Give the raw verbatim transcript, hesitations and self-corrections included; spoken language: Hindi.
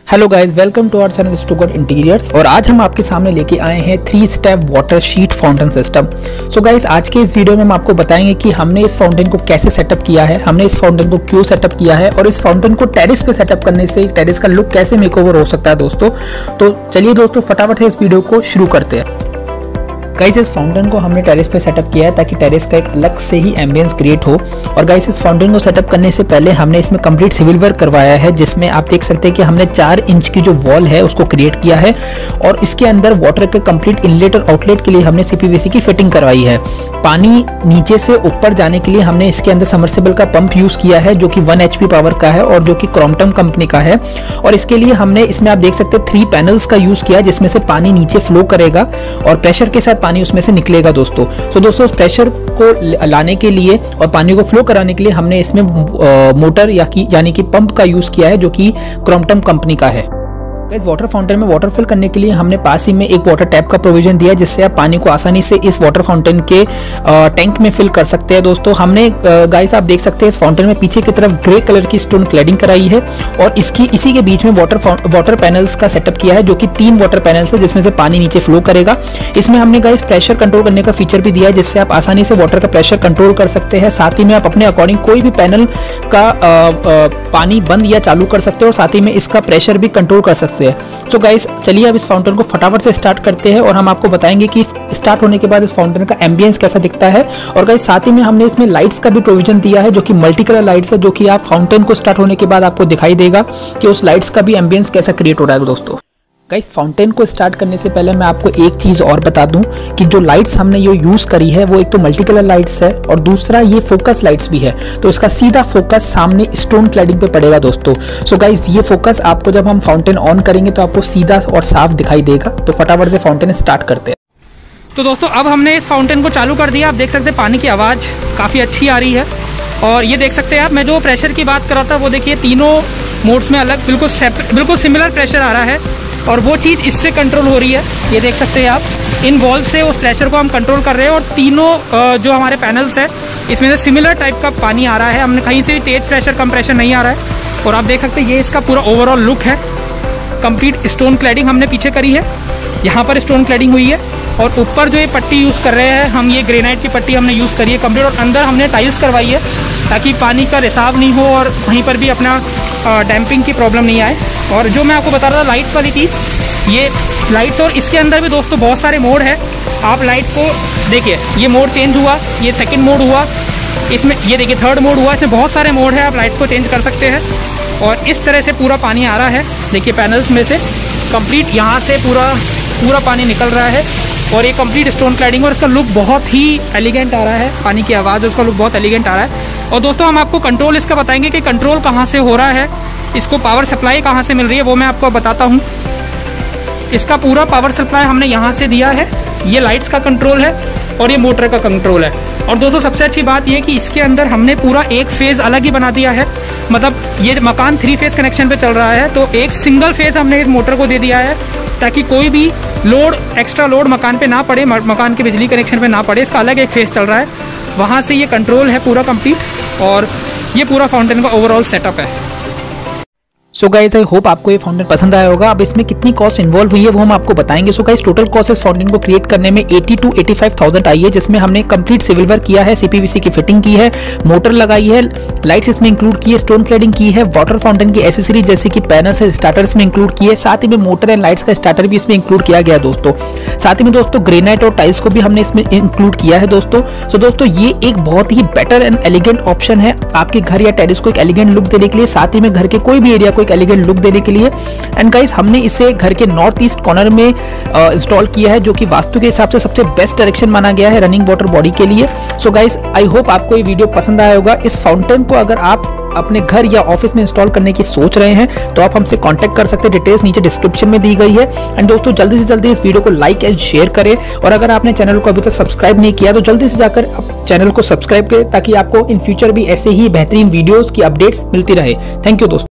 Hello guys, welcome to our channel Stuttgart Interiors. और आज हम आपके सामने लेके आए हैं three step water sheet fountain system. So guys, आज के इस वीडियो में हम आपको बताएंगे कि हमने इस फाउंटेन को कैसे सेटअप किया है, हमने इस फाउंटेन को क्यों सेटअप किया है और इस फाउंटेन को टेरेस पे सेटअप करने से टेरेस का लुक कैसे मेकओवर हो सकता है दोस्तों। तो चलिए दोस्तों, फटाफट से इस वीडियो को शुरू करते हैं। गाइस, इस फाउंटेन को हमने टेरेस पे सेटअप किया है ताकि टेरेस का एक अलग से ही एम्बियंस क्रिएट हो। और गाइस, इस फाउंटेन को सेटअप करने से पहले हमने इसमें कंप्लीट सिविल वर्क करवाया है, जिसमें आप देख सकते हैं कि हमने चार इंच की जो वॉल है उसको क्रिएट किया है और इसके अंदर वाटर के कंप्लीट इनलेट और आउटलेट के लिए हमने सीपीवीसी की फिटिंग करवाई है। पानी नीचे से ऊपर जाने के लिए हमने इसके अंदर सबमर्सिबल का पंप यूज किया है जो कि वन एचपी पावर का है और जो कि क्रॉम्पटन कंपनी का है। और इसके लिए हमने इसमें आप देख सकते हैं थ्री पैनल्स का यूज किया है, जिसमें से पानी नीचे फ्लो करेगा और प्रेशर के साथ पानी उसमें से निकलेगा दोस्तों। सो दोस्तों, प्रेशर को लाने के लिए और पानी को फ्लो कराने के लिए हमने इसमें मोटर या कि यानी कि पंप का यूज किया है जो कि क्रॉम्पटन कंपनी का है। इस वाटर फाउंटेन में वाटर फिल करने के लिए हमने पास ही में एक वाटर टैप का प्रोविजन दिया है, जिससे आप पानी को आसानी से इस वाटर फाउंटेन के टैंक में फिल कर सकते हैं दोस्तों। हमने गाइस आप देख सकते हैं इस फाउंटेन में पीछे की तरफ ग्रे कलर की स्टोन क्लैडिंग कराई है और इसकी इसी के बीच में वाटर वाटर पैनल्स का सेटअप किया है जो कि तीन वाटर पैनल्स है जिसमें से पानी नीचे फ्लो करेगा। इसमें हमने गाइस प्रेशर कंट्रोल करने का फीचर भी दिया है, जिससे आप आसानी से वाटर का प्रेशर कंट्रोल कर सकते हैं। साथ ही में आप अपने अकॉर्डिंग कोई भी पैनल का आ, आ, पानी बंद या चालू कर सकते हैं और साथ ही में इसका प्रेशर भी कंट्रोल कर सकते हैं। सो गाइस, चलिए अब इस फाउंटेन को फटाफट से स्टार्ट करते हैं और हम आपको बताएंगे कि स्टार्ट होने के बाद इस फाउंटेन का एम्बियंस कैसा दिखता है। और गाइस, साथ ही में हमने इसमें लाइट्स का भी प्रोविजन दिया है जो कि मल्टी कलर लाइट्स है, जो कि आप फाउंटेन को स्टार्ट होने के बाद आपको दिखाई देगा कि उस लाइट्स का भी एम्बियंस कैसा क्रिएट हो रहा है दोस्तों। गाइस, फाउंटेन को स्टार्ट करने से पहले मैं आपको एक चीज और बता दूं कि जो लाइट्स हमने ये यूज करी है वो एक तो मल्टी कलर लाइट्स है और दूसरा ये फोकस लाइट्स भी है, तो इसका सीधा फोकस सामने स्टोन क्लैडिंग पे पड़ेगा दोस्तों। सो गाइस, ये फोकस आपको जब हम फाउंटेन ऑन करेंगे तो आपको सीधा और साफ दिखाई देगा। तो फटाफट से फाउंटेन स्टार्ट करते हैं। तो दोस्तों, अब हमने इस फाउंटेन को चालू कर दिया। आप देख सकते हैं पानी की आवाज़ काफ़ी अच्छी आ रही है और ये देख सकते हैं आप, मैं जो प्रेशर की बात कर रहा था वो देखिए तीनों मोड्स में अलग बिल्कुल बिल्कुल सिमिलर प्रेशर आ रहा है और वो चीज़ इससे कंट्रोल हो रही है। ये देख सकते हैं आप, इन वॉल से उस प्रेशर को हम कंट्रोल कर रहे हैं और तीनों जो हमारे पैनल्स है इसमें से सिमिलर टाइप का पानी आ रहा है। हमने कहीं से भी तेज प्रेशर कम प्रेशर नहीं आ रहा है। और आप देख सकते हैं ये इसका पूरा ओवरऑल लुक है। कंप्लीट स्टोन क्लैडिंग हमने पीछे करी है, यहाँ पर स्टोन क्लैडिंग हुई है और ऊपर जो ये पट्टी यूज़ कर रहे हैं हम, ये ग्रेनाइट की पट्टी हमने यूज़ करी है कंप्लीट। और अंदर हमने टाइल्स करवाई है ताकि पानी का रिसाव नहीं हो और वहीं पर भी अपना डैम्पिंग की प्रॉब्लम नहीं आए। और जो मैं आपको बता रहा था लाइट्स वाली चीज़, ये लाइट्स और इसके अंदर भी दोस्तों बहुत सारे मोड है। आप लाइट को देखिए, ये मोड चेंज हुआ, ये सेकंड मोड हुआ, इसमें ये देखिए थर्ड मोड हुआ, इसमें बहुत सारे मोड है। आप लाइट को चेंज कर सकते हैं और इस तरह से पूरा पानी आ रहा है। देखिए पैनल्स में से कंप्लीट यहाँ से पूरा पूरा पानी निकल रहा है और ये कंप्लीट स्टोन क्लैडिंग और इसका लुक बहुत ही एलिगेंट आ रहा है। पानी की आवाज़ उसका लुक बहुत एलिगेंट आ रहा है। और दोस्तों, हम आपको कंट्रोल इसका बताएंगे कि कंट्रोल कहाँ से हो रहा है, इसको पावर सप्लाई कहाँ से मिल रही है वो मैं आपको बताता हूँ। इसका पूरा पावर सप्लाई हमने यहाँ से दिया है। ये लाइट्स का कंट्रोल है और ये मोटर का कंट्रोल है। और दोस्तों, सबसे अच्छी बात ये कि इसके अंदर हमने पूरा एक फेज अलग ही बना दिया है। मतलब ये मकान थ्री फेज कनेक्शन पे चल रहा है तो एक सिंगल फेज हमने इस मोटर को दे दिया है ताकि कोई भी लोड एक्स्ट्रा लोड मकान पे ना पड़े, मकान के बिजली कनेक्शन पे ना पड़े। इसका अलग एक फेज चल रहा है, वहाँ से ये कंट्रोल है पूरा कंप्लीट। और ये पूरा फाउंटेन का ओवरऑल सेटअप है। सो गाइस, आई होप आपको ये फाउंटेन पसंद आया होगा। अब इसमें कितनी कॉस्ट इन्वॉल्व हुई है वो हम आपको बताएंगे। सो गाइस, टोटल कॉस्ट इस फाउंटेन को क्रिएट करने में अस्सी टू पचासी थाउजेंड आई है, जिसमें हमने कंप्लीट सिविल वर्क किया है, सीपीवीसी की फिटिंग की है, मोटर लगाई है, लाइट्स इसमें इंक्लूड की है, स्टोन क्लैडिंग की है, वाटर फाउंटेन की एसेसरी जैसे कि पैनल्स है, स्टार्टर्स में इंक्लूड की है, साथ ही में मोटर एंड लाइट्स का स्टार्टर भी इसमें इंक्लूड किया गया दोस्तों। साथ ही में दोस्तों ग्रेनाइट और टाइल्स को भी हमने इसमें इंक्लूड किया है दोस्तों। सो दोस्तों, ये एक बहुत ही बेटर एंड एलिगेंट ऑप्शन है आपके घर या टेरेस को एक एलिगेंट लुक देने के लिए, साथ ही में घर के कोई भी एरिया को एक एलिगेंट लुक देने के लिए। एंड गाइस, हमने इसे घर के नॉर्थ ईस्ट कॉर्नर में इंस्टॉल किया है जो कि वास्तु के हिसाब से सबसे बेस्ट डायरेक्शन माना गया है रनिंग वाटर बॉडी के लिए। सो गाइस, आई होप आपको ये वीडियो पसंद आया होगा। इस फाउंटेन को अगर आप अपने घर या ऑफिस में इंस्टॉल करने की सोच रहे हैं तो आप हमसे कांटेक्ट कर सकते हैं। डिटेल्स नीचे डिस्क्रिप्शन में दी गई है। एंड दोस्तों, जल्दी से जल्दी इस वीडियो को लाइक एंड शेयर करें और अगर आपने चैनल को अभी तक सब्सक्राइब नहीं किया तो जल्दी से जाकर चैनल को सब्सक्राइब करें ताकि आपको इन फ्यूचर भी ऐसे ही बेहतरीन वीडियोस की अपडेट्स मिलती रहे। थैंक यू दोस्तों।